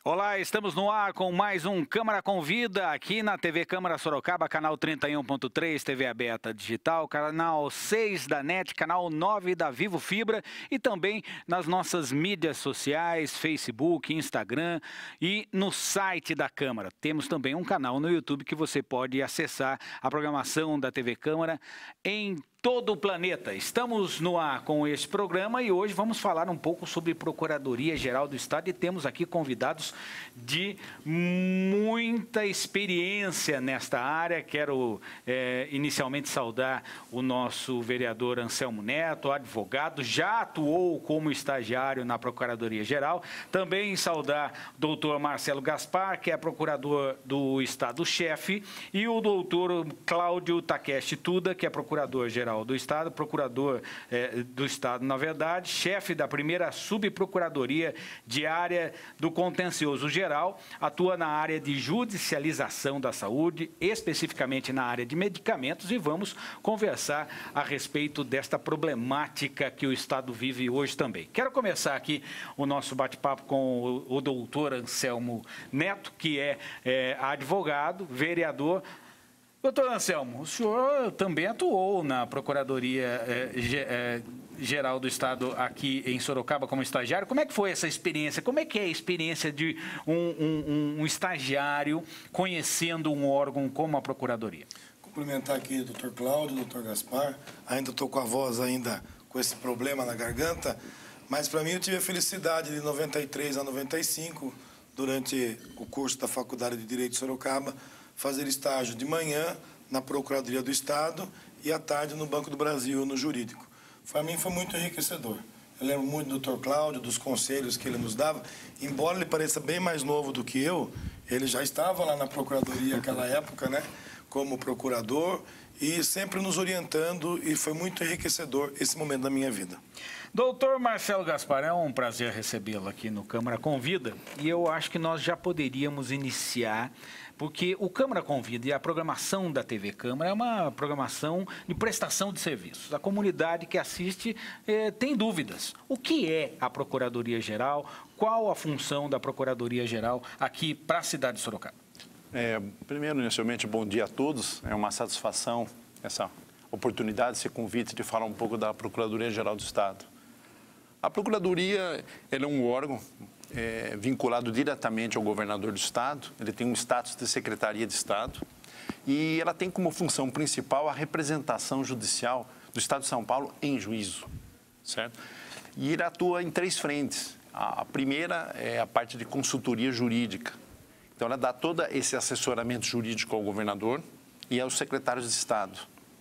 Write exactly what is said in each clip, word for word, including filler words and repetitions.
Olá, estamos no ar com mais um Câmara Convida aqui na T V Câmara Sorocaba, canal trinta e um ponto três, T V aberta digital, canal seis da NET, canal nove da Vivo Fibra e também nas nossas mídias sociais, Facebook, Instagram e no site da Câmara. Temos também um canal no YouTube que você pode acessar a programação da T V Câmara em todo o planeta. Estamos no ar com este programa e hoje vamos falar um pouco sobre Procuradoria-Geral do Estado e temos aqui convidados de muita experiência nesta área. Quero é, inicialmente saudar o nosso vereador Anselmo Neto, advogado, já atuou como estagiário na Procuradoria-Geral. Também saudar o doutor Marcelo Gaspar, que é procurador do Estado-chefe, e o doutor Cláudio Takeshi Tuda, que é procurador-geral do Estado, procurador eh, do Estado, na verdade, chefe da primeira subprocuradoria de área do contencioso geral, atua na área de judicialização da saúde, especificamente na área de medicamentos, e vamos conversar a respeito desta problemática que o Estado vive hoje também. Quero começar aqui o nosso bate-papo com o, o doutor Anselmo Neto, que é, é advogado, vereador. Doutor Anselmo, o senhor também atuou na Procuradoria-Geral do Estado aqui em Sorocaba como estagiário. Como é que foi essa experiência? Como é que é a experiência de um, um, um estagiário conhecendo um órgão como a Procuradoria? Cumprimentar aqui o doutor Cláudio, o doutor Gaspar. Ainda estou com a voz ainda com esse problema na garganta, mas para mim eu tive a felicidade de noventa e três a noventa e cinco, durante o curso da Faculdade de Direito de Sorocaba, fazer estágio de manhã na Procuradoria do Estado e à tarde no Banco do Brasil, no jurídico. Para mim foi muito enriquecedor. Eu lembro muito do doutor Cláudio, dos conselhos que ele nos dava. Embora ele pareça bem mais novo do que eu, ele já estava lá na Procuradoria naquela época, né, como procurador, e sempre nos orientando, e foi muito enriquecedor esse momento da minha vida. Doutor Marcelo Gaspar, é um prazer recebê-lo aqui no Câmara Convida, e eu acho que nós já poderíamos iniciar, porque o Câmara Convida e a programação da T V Câmara é uma programação de prestação de serviços. A comunidade que assiste eh, tem dúvidas. O que é a Procuradoria-Geral? Qual a função da Procuradoria-Geral aqui para a cidade de Sorocaba? É, primeiro, inicialmente, bom dia a todos. É uma satisfação essa oportunidade, esse convite de falar um pouco da Procuradoria-Geral do Estado. A Procuradoria ela é um órgão é, vinculado diretamente ao governador do Estado. Ele tem um status de Secretaria de Estado e ela tem como função principal a representação judicial do Estado de São Paulo em juízo, certo? E ele atua em três frentes. A primeira é a parte de consultoria jurídica. Então, ela dá todo esse assessoramento jurídico ao governador e aos secretários de Estado.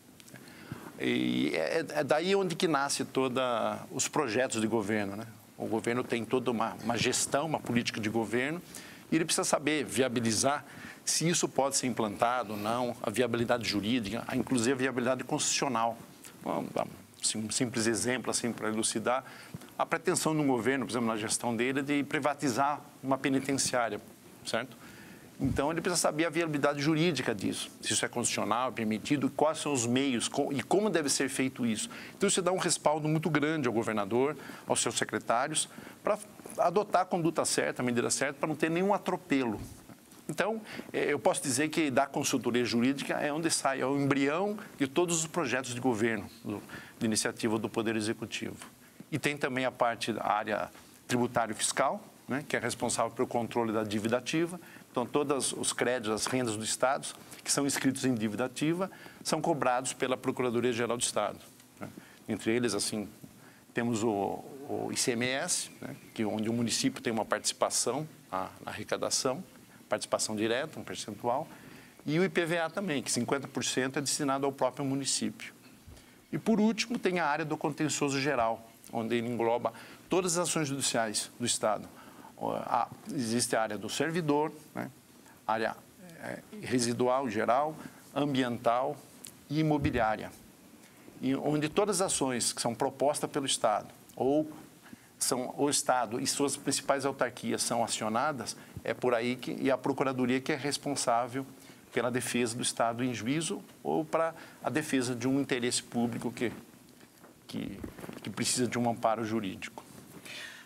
E é, é daí onde que nasce todos os projetos de governo, né? O governo tem toda uma, uma gestão, uma política de governo, e ele precisa saber viabilizar se isso pode ser implantado ou não, a viabilidade jurídica, inclusive a viabilidade constitucional. Um simples exemplo, assim, para elucidar, a pretensão de um governo, por exemplo, na gestão dele, de privatizar uma penitenciária, certo? Então, ele precisa saber a viabilidade jurídica disso, se isso é constitucional, é permitido, quais são os meios e como deve ser feito isso. Então, isso dá um respaldo muito grande ao governador, aos seus secretários, para adotar a conduta certa, a medida certa, para não ter nenhum atropelo. Então, eu posso dizer que da consultoria jurídica é onde sai, é o embrião de todos os projetos de governo, do, de iniciativa do Poder Executivo. E tem também a parte da área tributário-fiscal, né, que é responsável pelo controle da dívida ativa. Então, todos os créditos, as rendas do Estado, que são inscritos em dívida ativa, são cobrados pela Procuradoria-Geral do Estado, né? Entre eles, assim, temos o, o I C M S, né, que onde o município tem uma participação na, na arrecadação, participação direta, um percentual, e o I P V A também, que cinquenta por cento é destinado ao próprio município. E, por último, tem a área do contencioso geral, onde ele engloba todas as ações judiciais do Estado. A, existe a área do servidor, né? Área é, residual geral, ambiental e imobiliária. E onde todas as ações que são propostas pelo Estado ou são o Estado e suas principais autarquias são acionadas, é por aí que e a Procuradoria que é responsável pela defesa do Estado em juízo ou para a defesa de um interesse público que, que, que precisa de um amparo jurídico.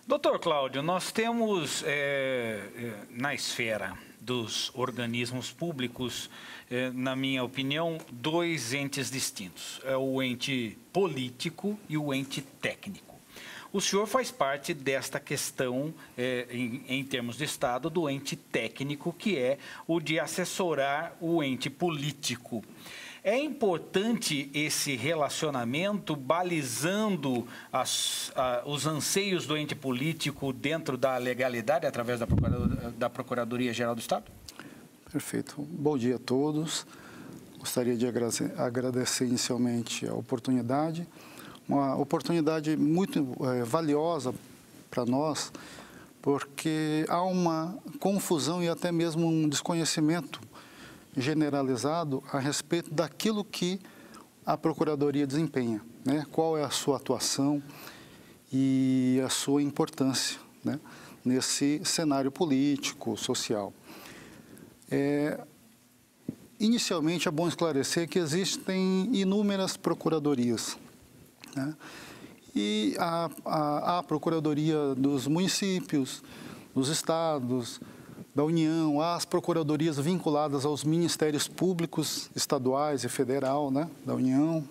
Doutor Cláudio, nós temos é, é, na esfera dos organismos públicos, é, na minha opinião, dois entes distintos. É o ente político e o ente técnico. O senhor faz parte desta questão, é, em, em termos de Estado, do ente técnico, que é o de assessorar o ente político. É importante esse relacionamento balizando as, a, os anseios do ente político dentro da legalidade, através da, Procuradoria, da Procuradoria-Geral do Estado? Perfeito. Bom dia a todos. Gostaria de agradecer, agradecer inicialmente a oportunidade. Uma oportunidade muito é, valiosa para nós, porque há uma confusão e até mesmo um desconhecimento generalizado a respeito daquilo que a Procuradoria desempenha, né? Qual é a sua atuação e a sua importância, né, nesse cenário político, social. É, inicialmente, é bom esclarecer que existem inúmeras procuradorias, né? E a, a, a Procuradoria dos municípios, dos estados, da União, as procuradorias vinculadas aos ministérios públicos estaduais e federal, né, da União.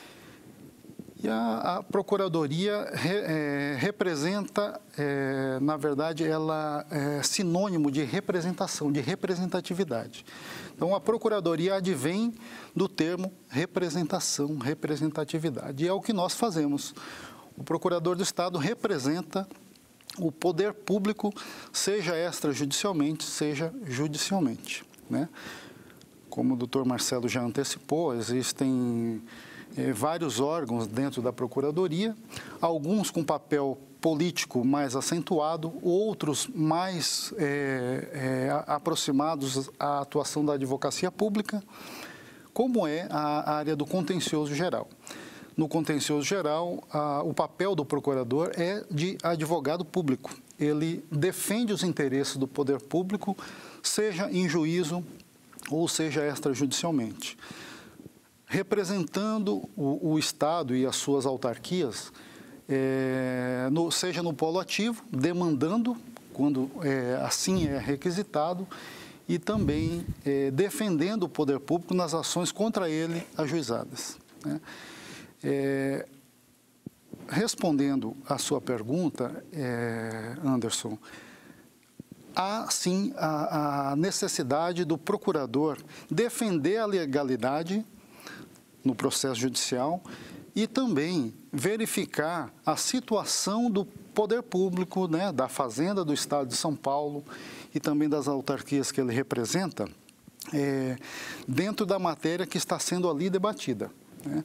E a, a Procuradoria re, é, representa, é, na verdade, ela é sinônimo de representação, de representatividade. Então, a Procuradoria advém do termo representação, representatividade. E é o que nós fazemos. O Procurador do Estado representa o poder público, seja extrajudicialmente, seja judicialmente, né? Como o doutor Marcelo já antecipou, existem eh, vários órgãos dentro da Procuradoria, alguns com papel político mais acentuado, outros mais eh, eh, aproximados à atuação da advocacia pública, como é a área do contencioso geral. No contencioso geral, a, o papel do procurador é de advogado público. Ele defende os interesses do poder público, seja em juízo ou seja extrajudicialmente. Representando o, o Estado e as suas autarquias, é, no, seja no polo ativo, demandando, quando é, assim é requisitado, e também é, defendendo o poder público nas ações contra ele ajuizadas, né? É, respondendo à sua pergunta, é, Anderson, há sim a, a necessidade do procurador defender a legalidade no processo judicial e também verificar a situação do poder público, né, da Fazenda do Estado de São Paulo e também das autarquias que ele representa, é, dentro da matéria que está sendo ali debatida, né?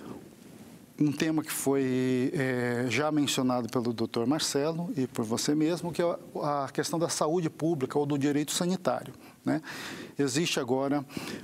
Um tema que foi é, já mencionado pelo doutor Marcelo e por você mesmo, que é a questão da saúde pública ou do direito sanitário, né? Existe agora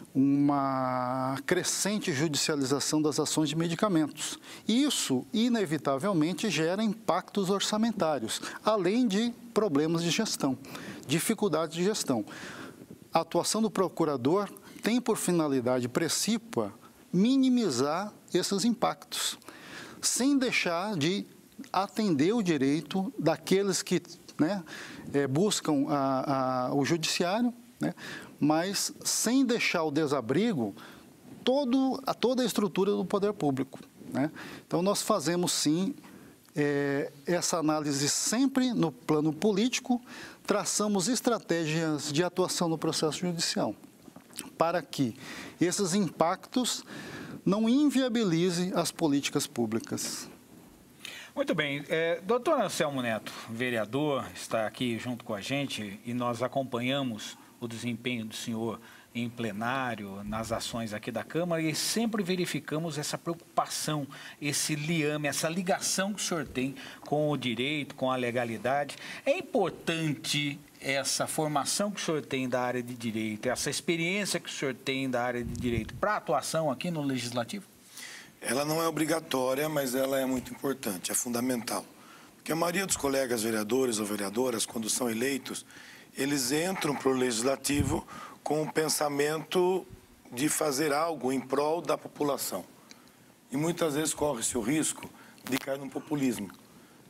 uma crescente judicialização das ações de medicamentos. Isso, inevitavelmente, gera impactos orçamentários, além de problemas de gestão, dificuldades de gestão. A atuação do procurador tem por finalidade precípua minimizar esses impactos, sem deixar de atender o direito daqueles que, né, é, buscam a, a, o judiciário, né, mas sem deixar o desabrigo todo, a toda a estrutura do poder público, né? Então, nós fazemos, sim, é, essa análise sempre no plano político, traçamos estratégias de atuação no processo judicial, para que esses impactos não inviabilizem as políticas públicas. Muito bem. É, doutor Anselmo Neto, vereador, está aqui junto com a gente e nós acompanhamos o desempenho do senhor em plenário, nas ações aqui da Câmara, e sempre verificamos essa preocupação, esse liame, essa ligação que o senhor tem com o direito, com a legalidade. É importante essa formação que o senhor tem da área de direito, essa experiência que o senhor tem da área de direito para a atuação aqui no Legislativo? Ela não é obrigatória, mas ela é muito importante, é fundamental. Porque a maioria dos colegas vereadores ou vereadoras, quando são eleitos, eles entram para o Legislativo com o pensamento de fazer algo em prol da população. E muitas vezes corre-se o risco de cair no populismo,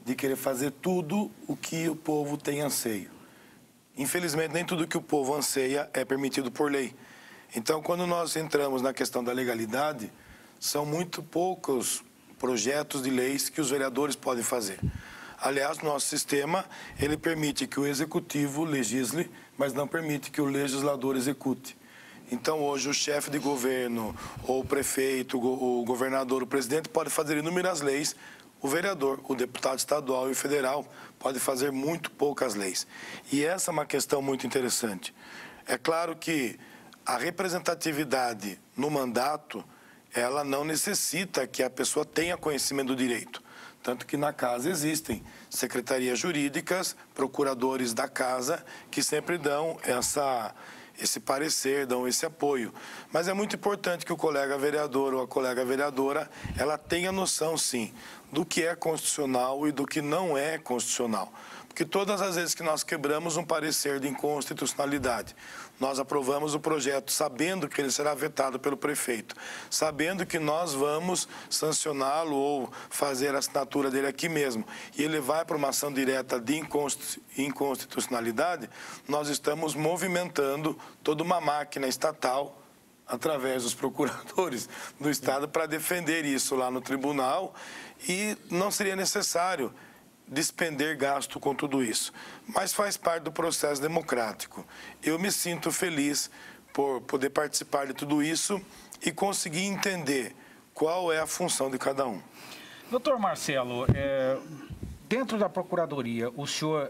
de querer fazer tudo o que o povo tem anseio. Infelizmente, nem tudo que o povo anseia é permitido por lei. Então, quando nós entramos na questão da legalidade, são muito poucos projetos de leis que os vereadores podem fazer. Aliás, nosso sistema, ele permite que o executivo legisle, mas não permite que o legislador execute. Então, hoje, o chefe de governo, ou o prefeito, o governador, o presidente pode fazer inúmeras leis. O vereador, o deputado estadual e federal pode fazer muito poucas leis. E essa é uma questão muito interessante. É claro que a representatividade no mandato, ela não necessita que a pessoa tenha conhecimento do direito. Tanto que na casa existem secretarias jurídicas, procuradores da casa, que sempre dão essa, esse parecer, dão esse apoio. Mas é muito importante que o colega vereador ou a colega vereadora, ela tenha noção, sim, do que é constitucional e do que não é constitucional. Porque todas as vezes que nós quebramos um parecer de inconstitucionalidade, nós aprovamos o projeto sabendo que ele será vetado pelo prefeito, sabendo que nós vamos sancioná-lo ou fazer a assinatura dele aqui mesmo, e ele vai para uma ação direta de inconstitucionalidade, nós estamos movimentando toda uma máquina estatal através dos procuradores do Estado para defender isso lá no tribunal, e não seria necessário despender gasto com tudo isso. Mas faz parte do processo democrático. Eu me sinto feliz por poder participar de tudo isso e conseguir entender qual é a função de cada um. Doutor Marcelo, é, dentro da Procuradoria, o senhor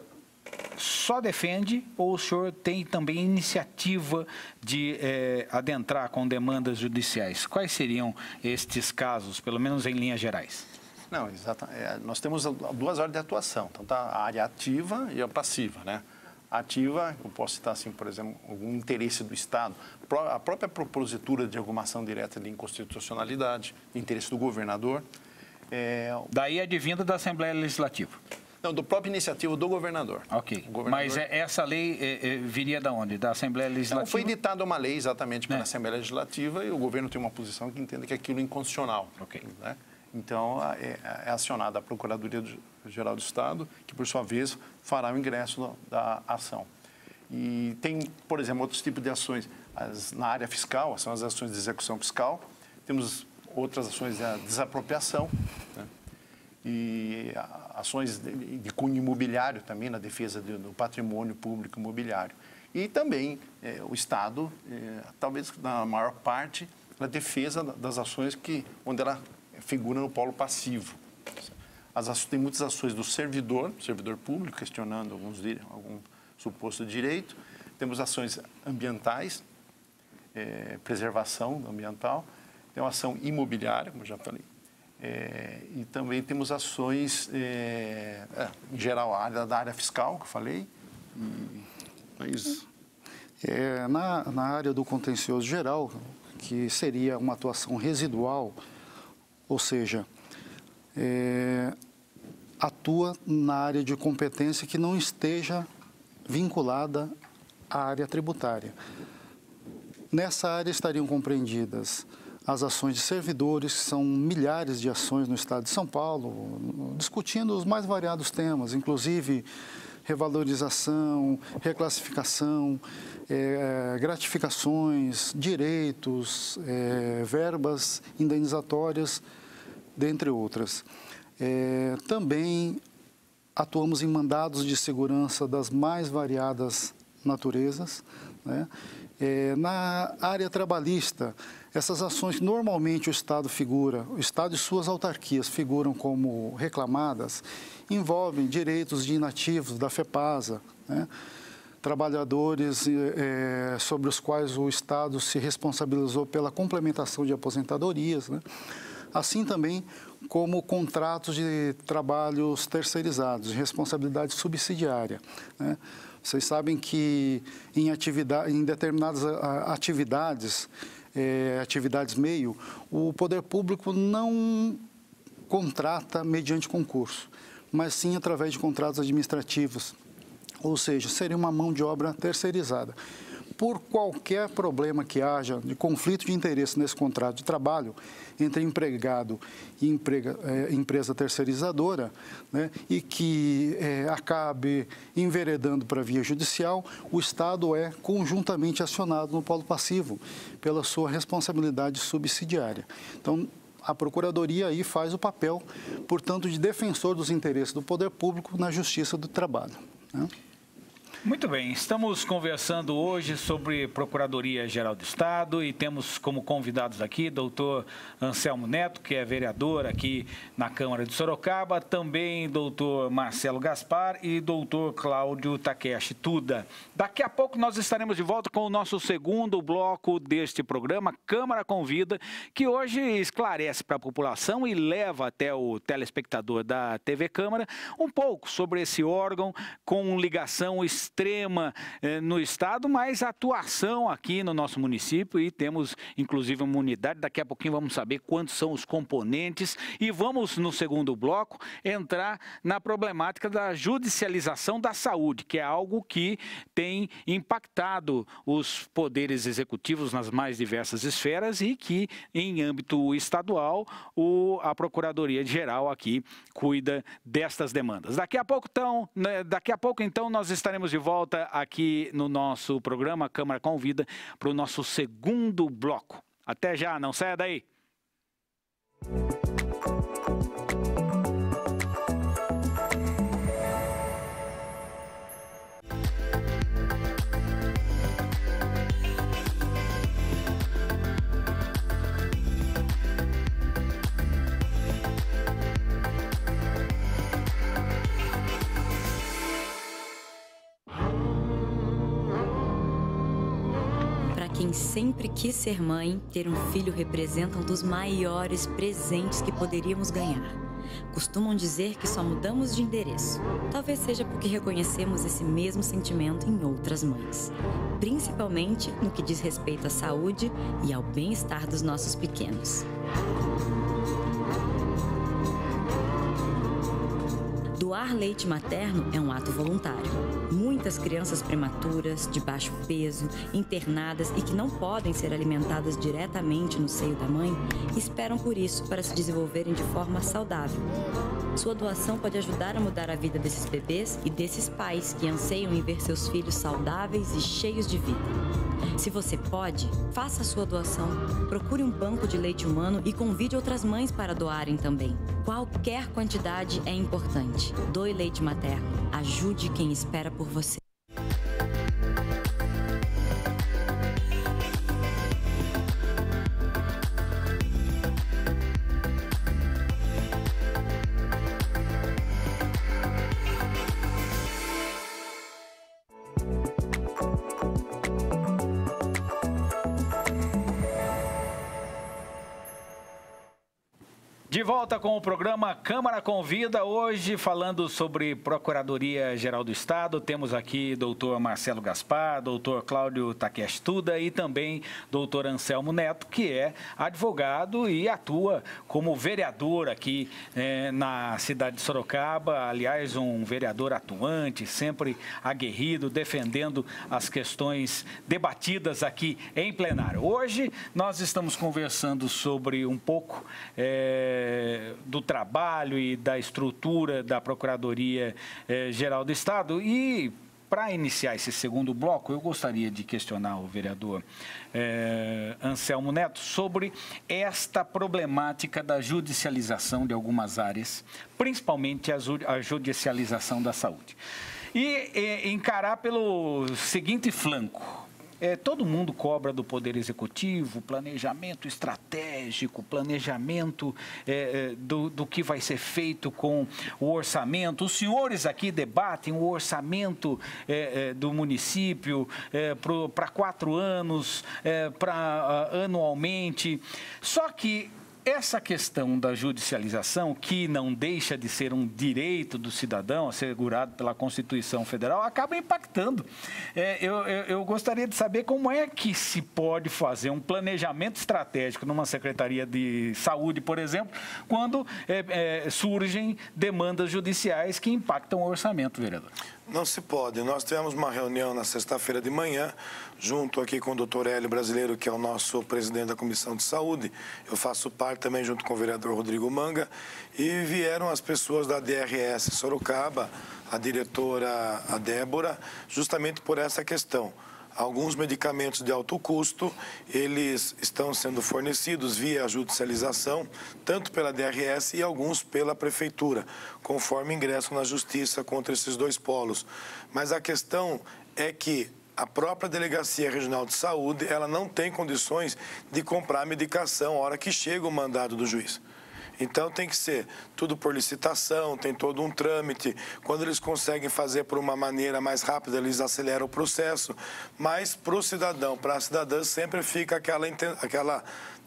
só defende ou o senhor tem também iniciativa de é, adentrar com demandas judiciais? Quais seriam estes casos, pelo menos em linhas gerais? Não, exatamente. É, nós temos duas áreas de atuação, tanto a área ativa e a passiva, né? A ativa, eu posso citar assim, por exemplo, algum interesse do Estado, a própria propositura de alguma ação direta de inconstitucionalidade, interesse do governador. É... Daí advinda da Assembleia Legislativa? Não, do próprio iniciativa do governador. Ok, governador... mas essa lei é, é, viria da onde? Da Assembleia Legislativa? Não, foi editada uma lei exatamente pela é. Assembleia Legislativa e o governo tem uma posição que entende que aquilo é inconstitucional. Ok. Né? Então, é, é acionada a Procuradoria-Geral do Estado, que, por sua vez, fará o ingresso da ação. E tem, por exemplo, outros tipos de ações. As, na área fiscal, são as ações de execução fiscal. Temos outras ações de desapropriação, né? E ações de, de cunho imobiliário também, na defesa do, do patrimônio público imobiliário. E também é, o Estado, é, talvez na maior parte, na defesa das ações que, onde ela figura no polo passivo. As, tem muitas ações do servidor, servidor público, questionando alguns, algum suposto direito. Temos ações ambientais, é, preservação ambiental. Tem uma ação imobiliária, como eu já falei. É, e também temos ações, é, é, em geral, a área da área fiscal, que eu falei. E é isso. É, na, na área do contencioso geral, que seria uma atuação residual, ou seja, é, atua na área de competência que não esteja vinculada à área tributária. Nessa área estariam compreendidas as ações de servidores, que são milhares de ações no estado de São Paulo, discutindo os mais variados temas, inclusive revalorização, reclassificação, é, gratificações, direitos, é, verbas indenizatórias, dentre outras. É, também atuamos em mandados de segurança das mais variadas naturezas, né? É, na área trabalhista, essas ações, normalmente o Estado figura, o Estado e suas autarquias figuram como reclamadas, envolvem direitos de inativos da FEPASA, né? Trabalhadores é, sobre os quais o Estado se responsabilizou pela complementação de aposentadorias, né? Assim também como contratos de trabalhos terceirizados, de responsabilidade subsidiária, né? Vocês sabem que em, atividade, em determinadas atividades, é, atividades meio, o poder público não contrata mediante concurso, mas sim através de contratos administrativos, ou seja, seria uma mão de obra terceirizada. por qualquer problema que haja de conflito de interesse nesse contrato de trabalho entre empregado e emprega, é, empresa terceirizadora, né, e que é, acabe enveredando para a via judicial, o Estado é conjuntamente acionado no polo passivo pela sua responsabilidade subsidiária. Então, a Procuradoria aí faz o papel, portanto, de defensor dos interesses do poder público na Justiça do Trabalho, né? Muito bem, estamos conversando hoje sobre Procuradoria-Geral do Estado e temos como convidados aqui doutor Anselmo Neto, que é vereador aqui na Câmara de Sorocaba, também doutor Marcelo Gaspar e doutor Cláudio Takeshi Tuda. Daqui a pouco nós estaremos de volta com o nosso segundo bloco deste programa, Câmara Convida, que hoje esclarece para a população e leva até o telespectador da T V Câmara um pouco sobre esse órgão com ligação extrema eh, no Estado, mas atuação aqui no nosso município, e temos inclusive uma unidade. Daqui a pouquinho vamos saber quantos são os componentes e vamos, no segundo bloco, entrar na problemática da judicialização da saúde, que é algo que tem impactado os poderes executivos nas mais diversas esferas e que, em âmbito estadual, o, a Procuradoria-Geral aqui cuida destas demandas. Daqui a pouco, então, né, daqui a pouco, então, nós estaremos de volta aqui no nosso programa Câmara Convida para o nosso segundo bloco. Até já, não saia daí! Quem sempre quis ser mãe, ter um filho representa um dos maiores presentes que poderíamos ganhar. Costumam dizer que só mudamos de endereço. Talvez seja porque reconhecemos esse mesmo sentimento em outras mães, principalmente no que diz respeito à saúde e ao bem-estar dos nossos pequenos. Doar leite materno é um ato voluntário. Muitas crianças prematuras, de baixo peso, internadas e que não podem ser alimentadas diretamente no seio da mãe, esperam por isso para se desenvolverem de forma saudável. Sua doação pode ajudar a mudar a vida desses bebês e desses pais que anseiam em ver seus filhos saudáveis e cheios de vida. Se você pode, faça a sua doação. Procure um banco de leite humano e convide outras mães para doarem também. Qualquer quantidade é importante. Doe leite materno. Ajude quem espera por você. De volta com o programa Câmara Convida, hoje falando sobre Procuradoria-Geral do Estado. Temos aqui doutor Marcelo Gaspar, doutor Cláudio Takeshi Tuda e também doutor Anselmo Neto, que é advogado e atua como vereador aqui eh, na cidade de Sorocaba. Aliás, um vereador atuante, sempre aguerrido, defendendo as questões debatidas aqui em plenário. Hoje nós estamos conversando sobre um pouco eh, do trabalho e da estrutura da Procuradoria-Geral do Estado. E, para iniciar esse segundo bloco, eu gostaria de questionar o vereador eh, Anselmo Neto sobre esta problemática da judicialização de algumas áreas, principalmente a, a judicialização da saúde. E, e encarar pelo seguinte flanco. É, todo mundo cobra do Poder Executivo planejamento estratégico, planejamento é, do, do que vai ser feito com o orçamento. Os senhores aqui debatem o orçamento é, é, do município é, para quatro anos, é, para uh, anualmente. Só que essa questão da judicialização, que não deixa de ser um direito do cidadão assegurado pela Constituição Federal, acaba impactando. É, eu, eu, eu gostaria de saber como é que se pode fazer um planejamento estratégico numa Secretaria de Saúde, por exemplo, quando é, é, surgem demandas judiciais que impactam o orçamento, vereador. Não se pode. Nós tivemos uma reunião na sexta-feira de manhã, junto aqui com o doutor Hélio Brasileiro, que é o nosso presidente da Comissão de Saúde. Eu faço parte também junto com o vereador Rodrigo Manga. E vieram as pessoas da D R S Sorocaba, a diretora, a Débora, justamente por essa questão. Alguns medicamentos de alto custo, eles estão sendo fornecidos via judicialização, tanto pela D R S e alguns pela Prefeitura, conforme ingresso na Justiça contra esses dois polos. Mas a questão é que a própria Delegacia Regional de Saúde, ela não tem condições de comprar medicação a hora que chega o mandado do juiz. Então, tem que ser tudo por licitação, tem todo um trâmite. Quando eles conseguem fazer por uma maneira mais rápida, eles aceleram o processo. Mas, para o cidadão, para a cidadã, sempre fica aquela, aquela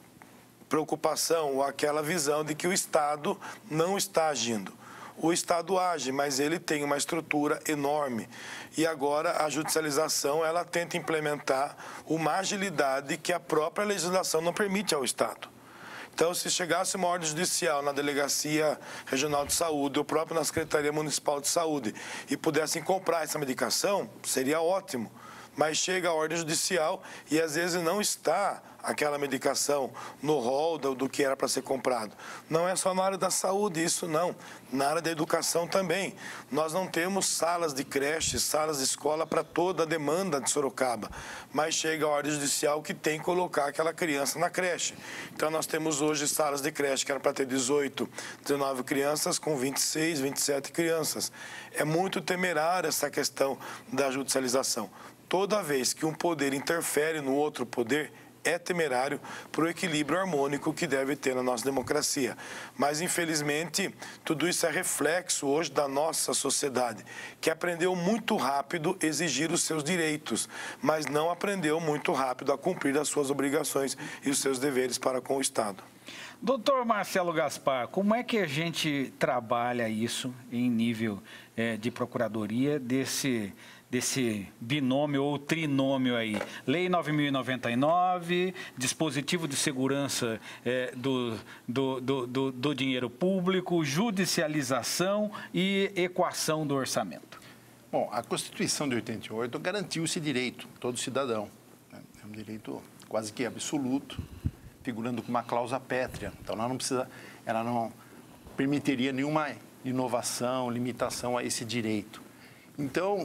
preocupação ou aquela visão de que o Estado não está agindo. O Estado age, mas ele tem uma estrutura enorme. E agora a judicialização, ela tenta implementar uma agilidade que a própria legislação não permite ao Estado. Então, se chegasse uma ordem judicial na Delegacia Regional de Saúde, ou próprio na Secretaria Municipal de Saúde, e pudessem comprar essa medicação, seria ótimo. Mas chega a ordem judicial e, às vezes, não está aquela medicação no rol do, do que era para ser comprado. Não é só na área da saúde, isso não. Na área da educação também. Nós não temos salas de creche, salas de escola para toda a demanda de Sorocaba. Mas chega a ordem judicial que tem que colocar aquela criança na creche. Então, nós temos hoje salas de creche que eram para ter dezoito, dezenove crianças com vinte e seis, vinte e sete crianças. É muito temerária essa questão da judicialização. Toda vez que um poder interfere no outro poder, é temerário para o equilíbrio harmônico que deve ter na nossa democracia. Mas, infelizmente, tudo isso é reflexo hoje da nossa sociedade, que aprendeu muito rápido a exigir os seus direitos, mas não aprendeu muito rápido a cumprir as suas obrigações e os seus deveres para com o Estado. Doutor Marcelo Gaspar, como é que a gente trabalha isso em nível é, de procuradoria desse... desse binômio ou trinômio aí? Lei nove mil e noventa e nove, dispositivo de segurança é, do, do, do, do, do dinheiro público, judicialização e equação do orçamento. Bom, a Constituição de oitenta e oito garantiu esse direito, todo cidadão. Né? É um direito quase que absoluto, figurando com uma cláusula pétrea. Então, ela não precisa, ela não permitiria nenhuma inovação, limitação a esse direito. Então,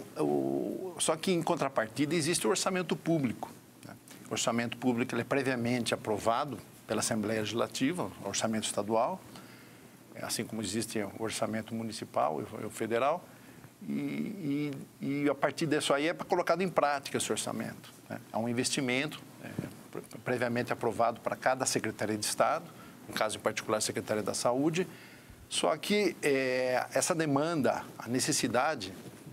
o, só que em contrapartida existe o orçamento público. Né? O orçamento público ele é previamente aprovado pela Assembleia Legislativa, o orçamento estadual, assim como existe o orçamento municipal e o federal, e, e, e a partir disso aí é colocado em prática esse orçamento. Né? Há um investimento é, previamente aprovado para cada Secretaria de Estado, no caso em particular a Secretaria da Saúde, só que é, essa demanda, a necessidade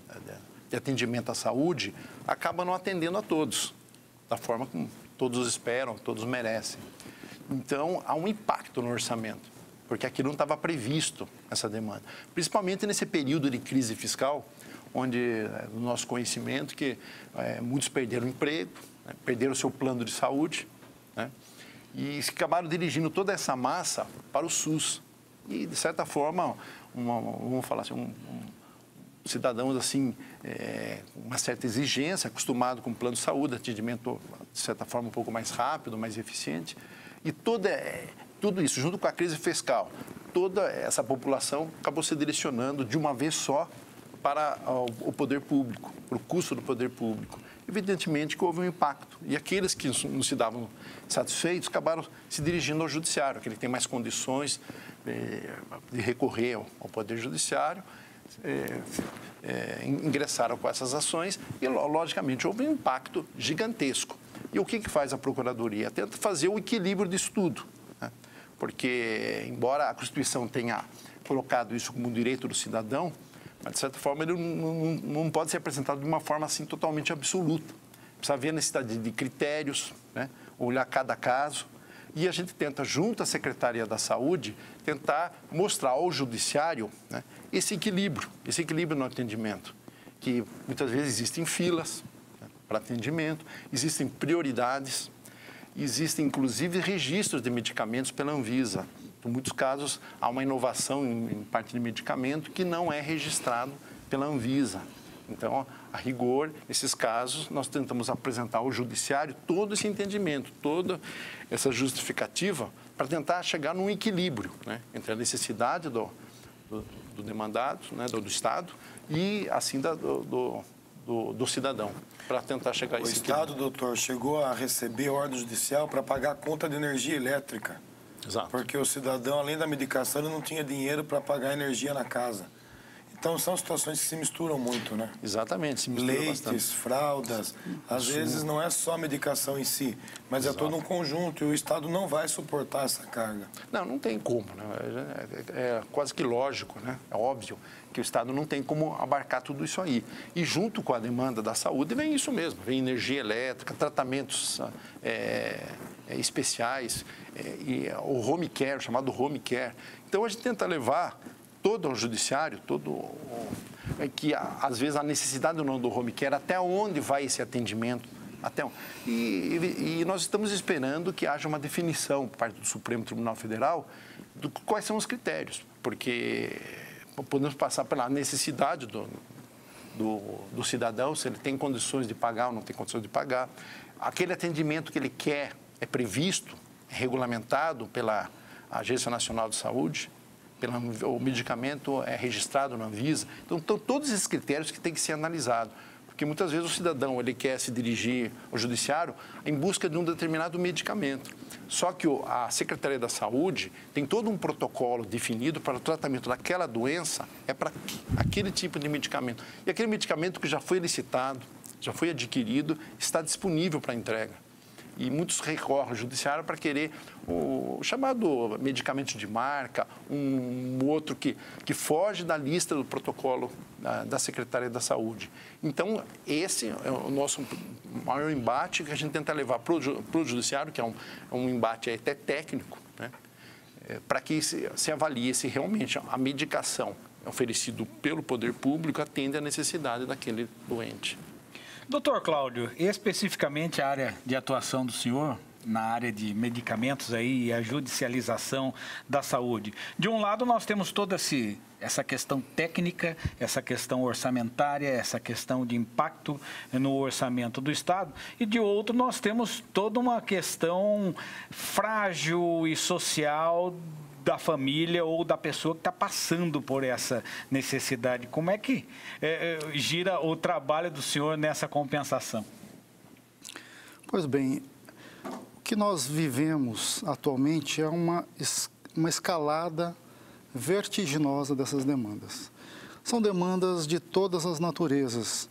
de atendimento à saúde, acaba não atendendo a todos, da forma como todos esperam, todos merecem. Então, há um impacto no orçamento, porque aqui não estava previsto essa demanda. Principalmente nesse período de crise fiscal, onde, no nosso conhecimento, que é, muitos perderam o emprego, né, perderam o seu plano de saúde, né, e acabaram dirigindo toda essa massa para o SUS. E, de certa forma, uma, vamos falar assim, um, um, cidadãos assim, é, uma certa exigência, acostumado com o plano de saúde, atendimento, de certa forma, um pouco mais rápido, mais eficiente. E toda, é, tudo isso, junto com a crise fiscal, toda essa população acabou se direcionando de uma vez só para o poder público, para o custo do poder público. Evidentemente que houve um impacto. E aqueles que não se davam satisfeitos acabaram se dirigindo ao judiciário, aquele que tem mais condições é, de recorrer ao poder judiciário, É, é, ingressaram com essas ações e, logicamente, houve um impacto gigantesco. E o que, que faz a Procuradoria? Tenta fazer o equilíbrio disso tudo, né? Porque, embora a Constituição tenha colocado isso como um direito do cidadão, mas, de certa forma, ele não, não, não pode ser apresentado de uma forma assim totalmente absoluta. Precisa haver a necessidade de critérios, né? Olhar cada caso. E a gente tenta, junto à Secretaria da Saúde, tentar mostrar ao Judiciário, né, esse equilíbrio, esse equilíbrio no atendimento, que muitas vezes existem filas, né, para atendimento, existem prioridades, existem inclusive registros de medicamentos pela Anvisa. Em muitos casos, há uma inovação em, em parte de medicamento que não é registrado pela Anvisa. Então, a rigor, esses casos, nós tentamos apresentar ao judiciário todo esse entendimento, toda essa justificativa para tentar chegar num equilíbrio, né, entre a necessidade do, do, do demandado, né, do, do Estado, e, assim, da, do, do, do, do cidadão, para tentar chegar a esse equilíbrio. O Estado, doutor, chegou a receber ordem judicial para pagar a conta de energia elétrica. Exato. Porque o cidadão, além da medicação, ele não tinha dinheiro para pagar energia na casa. Então, são situações que se misturam muito, né? Exatamente, se misturam Leites, bastante. fraldas. Às Sim. vezes, não é só a medicação em si, mas Exato. É todo um conjunto e o Estado não vai suportar essa carga. Não, não tem como, né? É, é, é quase que lógico, né? É óbvio que o Estado não tem como abarcar tudo isso aí. E junto com a demanda da saúde vem isso mesmo, vem energia elétrica, tratamentos é, é, especiais, é, e o home care, chamado home care. Então, a gente tenta levar todo o judiciário, todo é que às vezes a necessidade ou não do home care, até onde vai esse atendimento, até e, e, e nós estamos esperando que haja uma definição por parte do Supremo Tribunal Federal do quais são os critérios, porque podemos passar pela necessidade do, do, do cidadão, se ele tem condições de pagar ou não tem condições de pagar, aquele atendimento que ele quer é previsto, é regulamentado pela Agência Nacional de Saúde, pela, o medicamento é registrado na Anvisa. Então, estão todos esses critérios que têm que ser analisados. Porque muitas vezes o cidadão ele quer se dirigir ao judiciário em busca de um determinado medicamento. Só que a Secretaria da Saúde tem todo um protocolo definido para o tratamento daquela doença, é para aquele tipo de medicamento. E aquele medicamento que já foi licitado, já foi adquirido, está disponível para entrega. E muitos recorrem ao judiciário para querer o chamado medicamento de marca, um outro que, que foge da lista do protocolo da, da Secretaria da Saúde. Então, esse é o nosso maior embate que a gente tenta levar para o judiciário, que é um, é um embate até técnico, né? É, para que se, se avalie se realmente a medicação oferecida pelo poder público atende à necessidade daquele doente. Doutor Cláudio, especificamente a área de atuação do senhor, na área de medicamentos aí e a judicialização da saúde. De um lado, nós temos toda esse, essa questão técnica, essa questão orçamentária, essa questão de impacto no orçamento do Estado, e de outro, nós temos toda uma questão frágil e social da família ou da pessoa que está passando por essa necessidade. Como é que é, gira o trabalho do senhor nessa compensação? Pois bem, o que nós vivemos atualmente é uma, uma escalada vertiginosa dessas demandas. São demandas de todas as naturezas,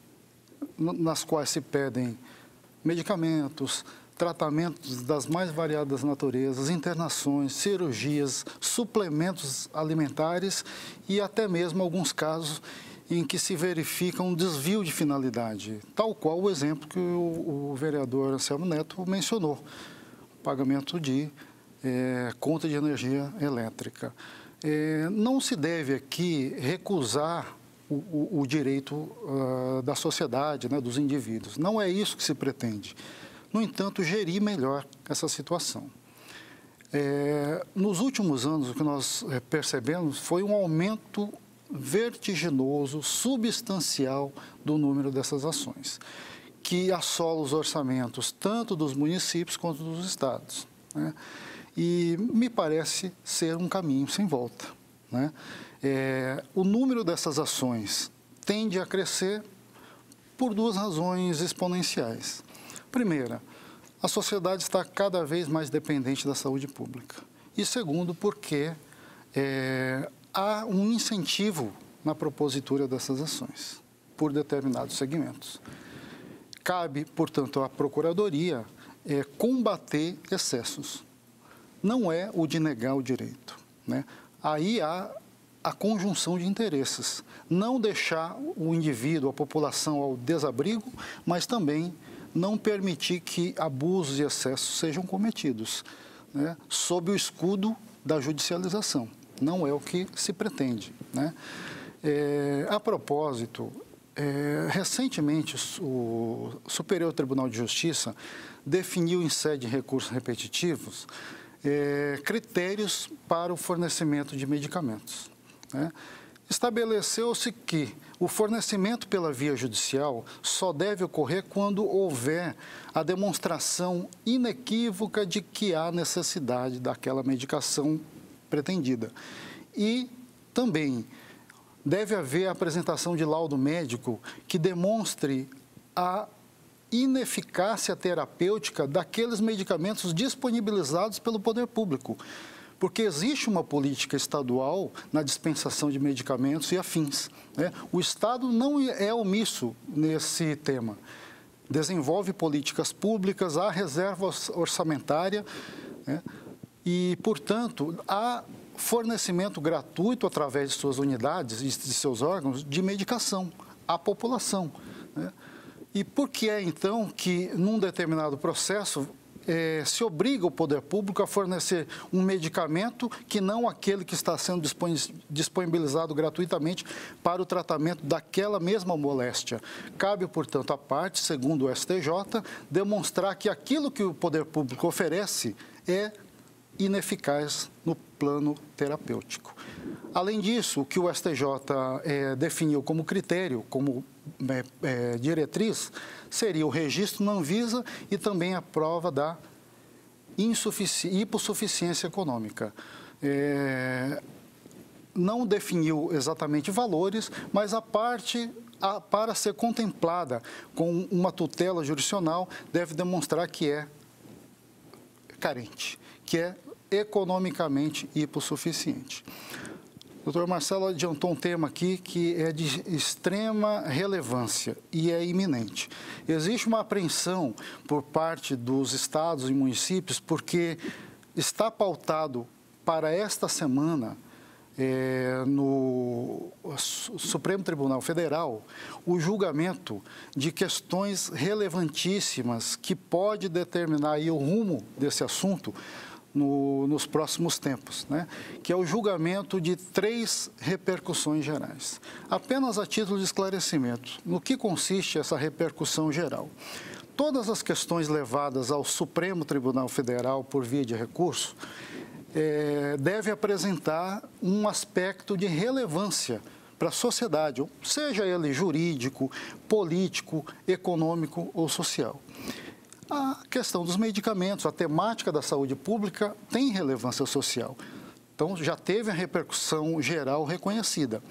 nas quais se pedem medicamentos, tratamentos das mais variadas naturezas, internações, cirurgias, suplementos alimentares e até mesmo alguns casos em que se verifica um desvio de finalidade, tal qual o exemplo que o, o vereador Anselmo Neto mencionou, pagamento de é, conta de energia elétrica. É, não se deve aqui recusar o, o, o direito uh, da sociedade, né, dos indivíduos. Não é isso que se pretende. No entanto, gerir melhor essa situação. É, nos últimos anos, o que nós percebemos foi um aumento vertiginoso, substancial do número dessas ações, que assola os orçamentos tanto dos municípios quanto dos estados, né? E me parece ser um caminho sem volta, né? É, o número dessas ações tende a crescer por duas razões exponenciais. Primeira, a sociedade está cada vez mais dependente da saúde pública. E segundo, porque é, há um incentivo na propositura dessas ações por determinados segmentos. Cabe, portanto, à Procuradoria é, combater excessos. Não é o de negar o direito, né? Aí há a conjunção de interesses. Não deixar o indivíduo, a população ao desabrigo, mas também não permitir que abusos e excessos sejam cometidos, né, sob o escudo da judicialização. Não é o que se pretende, né? É, a propósito, é, recentemente o Superior Tribunal de Justiça definiu em sede de recursos repetitivos é, critérios para o fornecimento de medicamentos, né? estabeleceu-se que o fornecimento pela via judicial só deve ocorrer quando houver a demonstração inequívoca de que há necessidade daquela medicação pretendida. E também deve haver a apresentação de laudo médico que demonstre a ineficácia terapêutica daqueles medicamentos disponibilizados pelo poder público. Porque existe uma política estadual na dispensação de medicamentos e afins, né? O Estado não é omisso nesse tema. Desenvolve políticas públicas, há reserva orçamentária, né? E, portanto, há fornecimento gratuito através de suas unidades e de seus órgãos de medicação à população, né? E por que é, então, que num determinado processo É, se obriga o poder público a fornecer um medicamento que não aquele que está sendo disponibilizado gratuitamente para o tratamento daquela mesma moléstia? Cabe, portanto, à parte, segundo o S T J, demonstrar que aquilo que o poder público oferece é ineficaz no plano terapêutico. Além disso, o que o S T J é, definiu como critério, como é, é, diretriz, seria o registro na Anvisa e também a prova da hipossuficiência econômica. É, não definiu exatamente valores, mas a parte, a, para ser contemplada com uma tutela jurisdicional, deve demonstrar que é carente, que é economicamente hipossuficiente. O doutor Marcelo adiantou um tema aqui que é de extrema relevância e é iminente. Existe uma apreensão por parte dos estados e municípios porque está pautado para esta semana é, no Supremo Tribunal Federal o julgamento de questões relevantíssimas que pode determinar aí o rumo desse assunto No, nos próximos tempos, né? Que é o julgamento de três repercussões gerais. Apenas a título de esclarecimento, no que consiste essa repercussão geral? Todas as questões levadas ao Supremo Tribunal Federal por via de recurso é, deve apresentar um aspecto de relevância para a sociedade, seja ele jurídico, político, econômico ou social. A questão dos medicamentos, a temática da saúde pública tem relevância social. Então, já teve a repercussão geral reconhecida.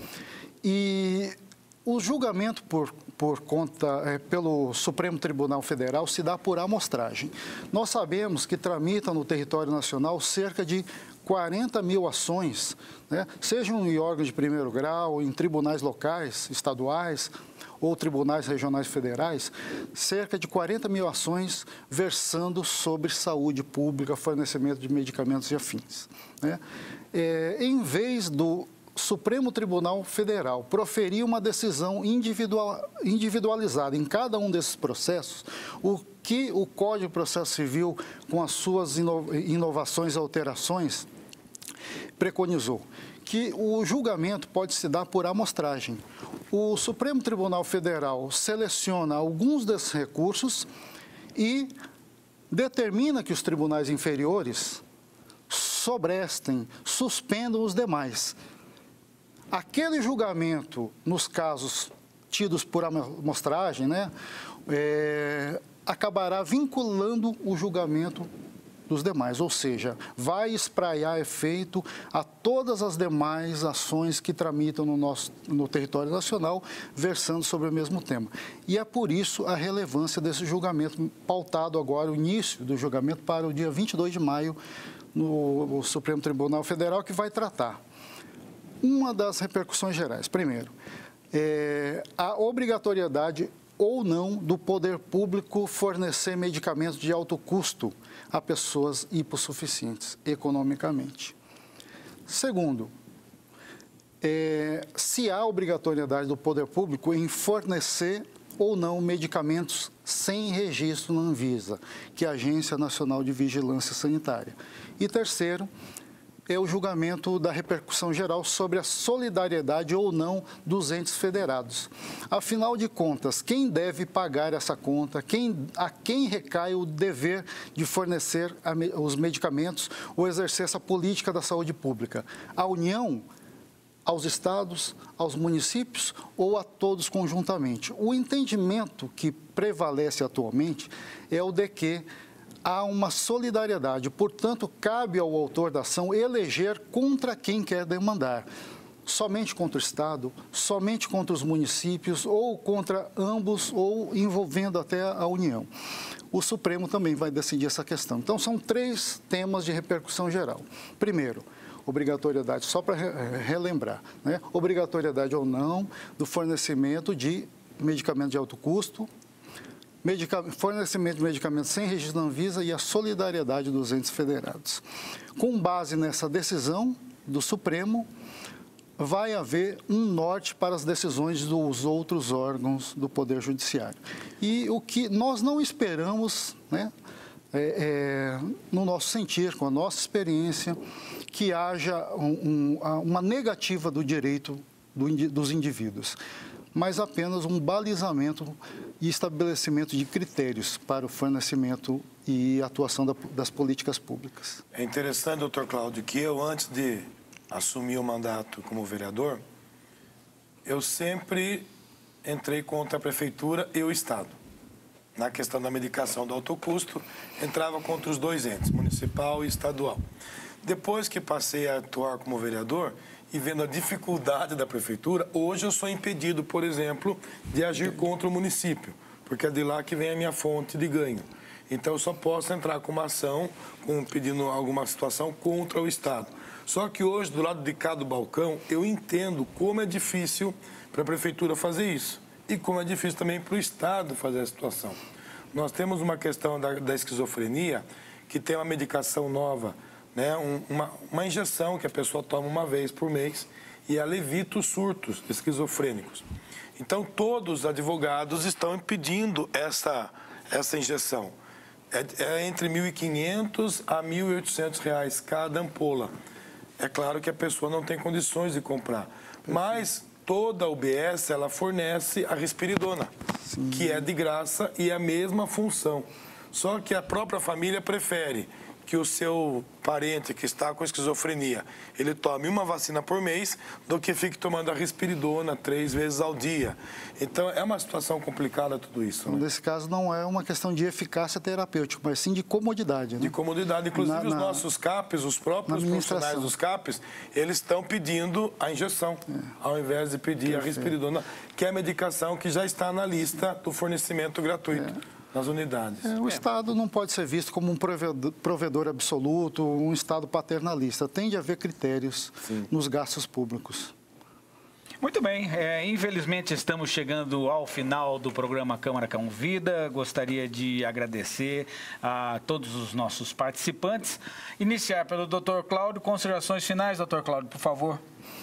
E o julgamento por, por conta, é, pelo Supremo Tribunal Federal se dá por amostragem. Nós sabemos que tramitam no território nacional cerca de quarenta mil ações, né, sejam em órgãos de primeiro grau, em tribunais locais, estaduais, ou tribunais regionais federais, cerca de quarenta mil ações versando sobre saúde pública, fornecimento de medicamentos e afins, né? É, em vez do Supremo Tribunal Federal proferir uma decisão individual, individualizada em cada um desses processos, o que o Código de Processo Civil, com as suas inovações e alterações, preconizou que o julgamento pode se dar por amostragem. O Supremo Tribunal Federal seleciona alguns desses recursos e determina que os tribunais inferiores sobrestem, suspendam os demais. Aquele julgamento, nos casos tidos por amostragem, né, é, acabará vinculando o julgamento dos demais, ou seja, vai espraiar efeito a todas as demais ações que tramitam no, nosso, no território nacional, versando sobre o mesmo tema. E é por isso a relevância desse julgamento, pautado agora, o início do julgamento para o dia vinte e dois de maio, no, no Supremo Tribunal Federal, que vai tratar uma das repercussões gerais. Primeiro, é, a obrigatoriedade ou não do poder público fornecer medicamentos de alto custo a pessoas hipossuficientes economicamente. Segundo, é, se há obrigatoriedade do poder público em fornecer ou não medicamentos sem registro na Anvisa, que é a Agência Nacional de Vigilância Sanitária. E terceiro, é o julgamento da repercussão geral sobre a solidariedade ou não dos entes federados. Afinal de contas, quem deve pagar essa conta, quem, a quem recai o dever de fornecer a, os medicamentos ou exercer essa política da saúde pública? A União, aos estados, aos municípios ou a todos conjuntamente. O entendimento que prevalece atualmente é o de que há uma solidariedade, portanto, cabe ao autor da ação eleger contra quem quer demandar. Somente contra o Estado, somente contra os municípios ou contra ambos ou envolvendo até a União. O Supremo também vai decidir essa questão. Então, são três temas de repercussão geral. Primeiro, obrigatoriedade, só para relembrar, né? Obrigatoriedade ou não do fornecimento de medicamento de alto custo, medica... fornecimento de medicamentos sem registro da Anvisa e a solidariedade dos entes federados. Com base nessa decisão do Supremo, vai haver um norte para as decisões dos outros órgãos do Poder Judiciário. E o que nós não esperamos, né, é, é, no nosso sentir, com a nossa experiência, que haja um, um, uma negativa do direito do, dos indivíduos, mas apenas um balizamento e estabelecimento de critérios para o fornecimento e atuação da, das políticas públicas. É interessante, doutor Cláudio, que eu, antes de assumi o mandato como vereador, eu sempre entrei contra a prefeitura e o Estado. Na questão da medicação do alto custo, entrava contra os dois entes, municipal e estadual. Depois que passei a atuar como vereador e vendo a dificuldade da prefeitura, hoje eu sou impedido, por exemplo, de agir contra o município, porque é de lá que vem a minha fonte de ganho. Então, eu só posso entrar com uma ação, com, pedindo alguma situação contra o Estado. Só que hoje, do lado de cá do balcão, eu entendo como é difícil para a prefeitura fazer isso e como é difícil também para o Estado fazer a situação. Nós temos uma questão da, da esquizofrenia, que tem uma medicação nova, né? um, uma, uma injeção que a pessoa toma uma vez por mês e ela evita os surtos esquizofrênicos. Então, todos os advogados estão pedindo essa, essa injeção. É, é entre mil e quinhentos a mil e oitocentos reais cada ampola. É claro que a pessoa não tem condições de comprar, mas toda a U B S ela fornece a risperidona, Sim. que é de graça e a mesma função. Só que a própria família prefere que o seu parente que está com esquizofrenia, ele tome uma vacina por mês do que fique tomando a risperidona três vezes ao dia. Então, é uma situação complicada tudo isso. Né? Nesse caso, não é uma questão de eficácia terapêutica, mas sim de comodidade. Né? De comodidade. Inclusive, na, os na, nossos CAPs, os próprios profissionais dos CAPs, eles estão pedindo a injeção, é. ao invés de pedir Perfeito. a risperidona, que é a medicação que já está na lista do fornecimento gratuito. É. Nas unidades. É, o é. Estado não pode ser visto como um provedor, provedor absoluto, um Estado paternalista. Tem de haver critérios Sim. nos gastos públicos. Muito bem, é, infelizmente estamos chegando ao final do programa Câmara Convida. Gostaria de agradecer a todos os nossos participantes. Iniciar pelo doutor Cláudio. Considerações finais, doutor Cláudio, por favor.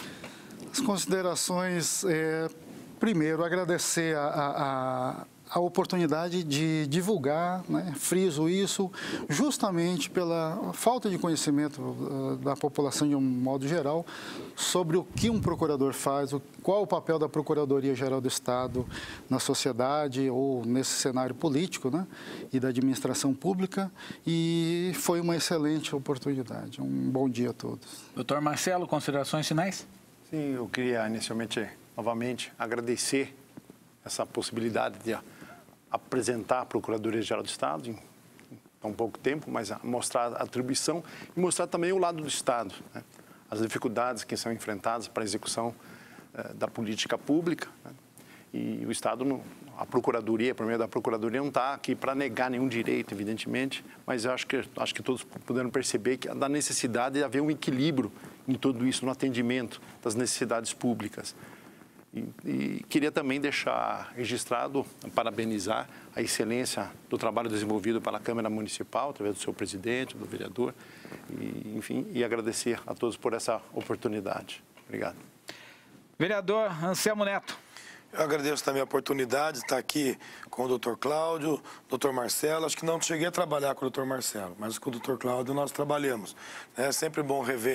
As considerações, é, primeiro, agradecer a... a, a a oportunidade de divulgar, né, friso isso, justamente pela falta de conhecimento uh, da população de um modo geral sobre o que um procurador faz, o, qual o papel da Procuradoria-Geral do Estado na sociedade ou nesse cenário político, né, e da administração pública, e foi uma excelente oportunidade. Um bom dia a todos. doutor Marcelo, considerações finais? Sim, eu queria inicialmente, novamente, agradecer essa possibilidade de apresentar a Procuradoria-Geral do Estado em tão pouco tempo, mas mostrar a atribuição e mostrar também o lado do Estado, né? As dificuldades que são enfrentadas para a execução eh, da política pública, né? E o Estado, não, a Procuradoria, por meio da Procuradoria, não está aqui para negar nenhum direito, evidentemente, mas eu acho que, acho que todos puderam perceber que da necessidade de haver um equilíbrio em tudo isso, no atendimento das necessidades públicas. E, e queria também deixar registrado, parabenizar a excelência do trabalho desenvolvido pela Câmara Municipal, através do seu presidente, do vereador, e, enfim, e agradecer a todos por essa oportunidade. Obrigado. Vereador Anselmo Neto. Eu agradeço também a oportunidade de estar aqui com o doutor Cláudio, doutor Marcelo. Acho que não cheguei a trabalhar com o doutor Marcelo, mas com o doutor Cláudio nós trabalhamos. É sempre bom rever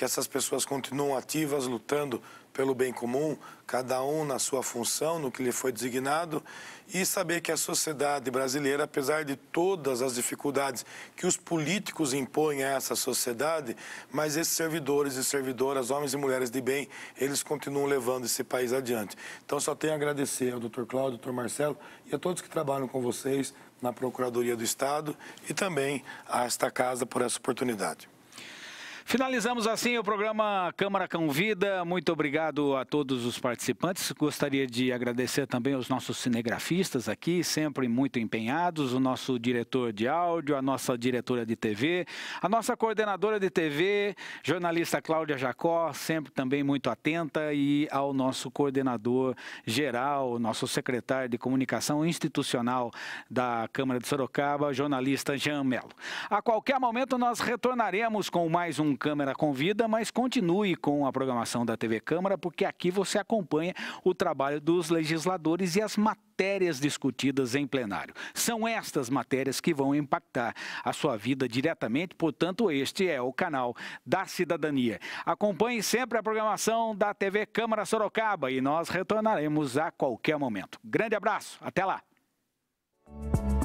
que essas pessoas continuam ativas, lutando pelo bem comum, cada um na sua função, no que lhe foi designado, e saber que a sociedade brasileira, apesar de todas as dificuldades que os políticos impõem a essa sociedade, mas esses servidores e servidoras, homens e mulheres de bem, eles continuam levando esse país adiante. Então, só tenho a agradecer ao doutor Cláudio, ao doutor Marcelo e a todos que trabalham com vocês na Procuradoria do Estado e também a esta casa por essa oportunidade. Finalizamos assim o programa Câmara Convida. Muito obrigado a todos os participantes. Gostaria de agradecer também aos nossos cinegrafistas aqui, sempre muito empenhados, o nosso diretor de áudio, a nossa diretora de T V, a nossa coordenadora de T V, jornalista Cláudia Jacó, sempre também muito atenta, e ao nosso coordenador geral, nosso secretário de Comunicação Institucional da Câmara de Sorocaba, jornalista Jean Melo. A qualquer momento nós retornaremos com mais um Câmara Convida, mas continue com a programação da T V Câmara, porque aqui você acompanha o trabalho dos legisladores e as matérias discutidas em plenário. São estas matérias que vão impactar a sua vida diretamente, portanto, este é o canal da cidadania. Acompanhe sempre a programação da T V Câmara Sorocaba e nós retornaremos a qualquer momento. Grande abraço, até lá!